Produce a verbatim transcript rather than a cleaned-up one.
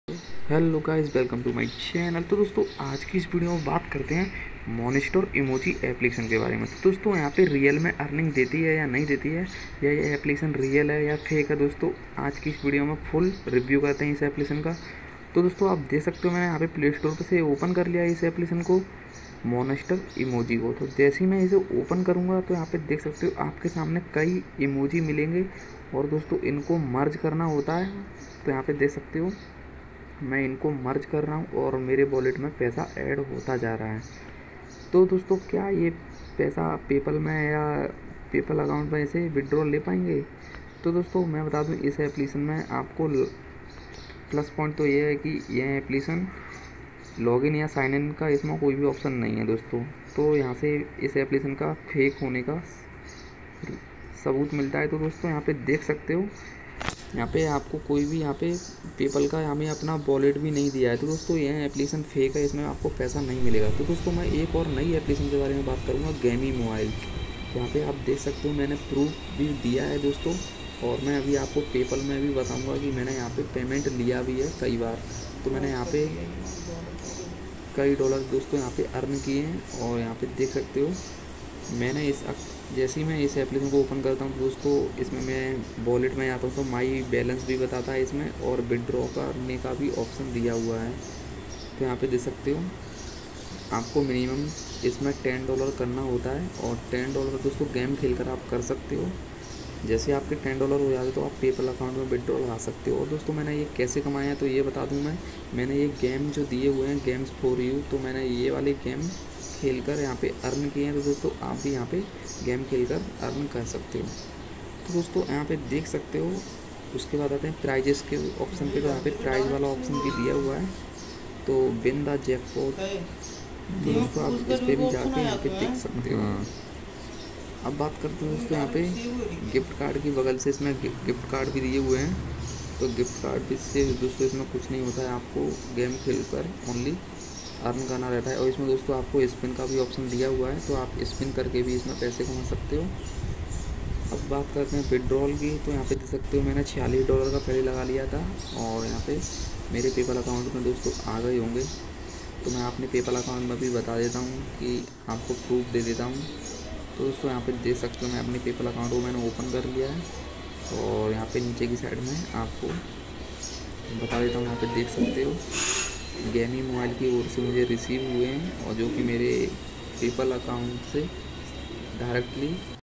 Hello guys, welcome to my channel. तो दोस्तों आज की इस वीडियो में बात करते हैं मोनेस्टर इमोजी एप्लीकेशन के बारे में। तो दोस्तों यहाँ पे रियल में अर्निंग देती है या नहीं देती है, या ये एप्लीकेशन रियल है या फेक है, दोस्तों आज की इस वीडियो में फुल रिव्यू करते हैं इस एप्लीकेशन का। तो दोस्तों आप देख सकते हो मैंने यहाँ पे प्ले स्टोर पर से ओपन कर लिया इस एप्लीकेशन को, मोनेस्टर इमोजी को। तो जैसे ही मैं इसे ओपन करूँगा तो यहाँ पे देख सकते हो आपके सामने कई इमोजी मिलेंगे और दोस्तों इनको मर्ज करना होता है। तो यहाँ पे देख सकते हो मैं इनको मर्ज कर रहा हूँ और मेरे वॉलेट में पैसा ऐड होता जा रहा है। तो दोस्तों क्या ये पैसा पेपल में या पेपल अकाउंट में ऐसे विड्रॉल ले पाएंगे? तो दोस्तों मैं बता दूँ इस एप्लीकेशन में आपको प्लस पॉइंट तो ये है कि यह एप्लीकेशन लॉगिन या साइन इन का इसमें कोई भी ऑप्शन नहीं है दोस्तों। तो यहाँ से इस एप्लीकेशन का फेक होने का सबूत मिलता है। तो दोस्तों यहाँ पे देख सकते हो यहाँ पे आपको कोई भी यहाँ पे पेपल का हमें अपना वॉलेट भी नहीं दिया है। तो दोस्तों यह एप्लीकेशन फेक है, इसमें आपको पैसा नहीं मिलेगा। तो दोस्तों मैं एक और नई एप्लीकेशन के बारे में बात करूँगा, गेमी मोबाइल। यहाँ पे आप देख सकते हो मैंने प्रूफ भी दिया है दोस्तों, और मैं अभी आपको पेपल में भी बताऊँगा कि मैंने यहाँ पे पेमेंट लिया भी है कई बार। तो मैंने यहाँ पे कई डॉलर दोस्तों यहाँ पे अर्न किए हैं। और यहाँ पे देख सकते हो मैंने इस जैसे ही मैं इस एप्लीकेशन को ओपन करता हूँ तो दोस्तों इसमें मैं वॉलेट में आता हूँ तो माई बैलेंस भी बताता है इसमें, और विड्रॉ करने का भी ऑप्शन दिया हुआ है। तो यहाँ पे देख सकते हो आपको मिनिमम इसमें टेन डॉलर करना होता है, और टेन डॉलर दोस्तों गेम खेलकर आप कर सकते हो। जैसे आपके टेन डॉलर हो जाते तो आप पेपल अकाउंट में विड्रॉ लगा सकते हो। और दोस्तों मैंने ये कैसे कमाया है तो ये बता दूँ मैं मैंने ये गेम जो दिए हुए हैं गेम्स फॉर यू, तो मैंने ये वाले गेम खेलकर यहाँ पे अर्न किए हैं। तो दोस्तों आप भी यहाँ पे गेम खेलकर अर्न कर सकते हो। तो दोस्तों यहाँ पे देख सकते हो। उसके बाद आते हैं प्राइजेस के ऑप्शन पे, तो यहाँ पे प्राइज वाला ऑप्शन भी दिया हुआ है, तो विन द जैकपॉट। तो दोस्तों आप इस पर भी जाके यहाँ पे देख सकते हो। अब बात करते हैं दोस्तों यहाँ पे गिफ्ट कार्ड की बगल से इसमें गिफ्ट कार्ड भी दिए हुए हैं। तो गिफ्ट कार्ड भी से दोस्तों इसमें कुछ नहीं होता है, आपको गेम खेल कर ओनली अर्न करना रहता है। और इसमें दोस्तों आपको स्पिन का भी ऑप्शन दिया हुआ है, तो आप स्पिन करके भी इसमें पैसे कमा सकते हो। अब बात करते हैं विड्रॉल की। तो यहाँ पे देख सकते हो मैंने छियालीस डॉलर का पहले लगा लिया था, और यहाँ पे मेरे पेपल अकाउंट में दोस्तों आ गए होंगे। तो मैं अपने पेपल अकाउंट में भी बता देता हूँ कि आपको प्रूफ दे देता हूँ। तो दोस्तों यहाँ पे देख सकते हो मैं अपने पेपल अकाउंट को मैंने ओपन कर लिया है, और यहाँ पे नीचे की साइड में आपको बता देता हूँ। यहाँ पे देख सकते हो गेमी मोबाइल की ओर से मुझे रिसीव हुए हैं, और जो कि मेरे पेपल अकाउंट से डायरेक्टली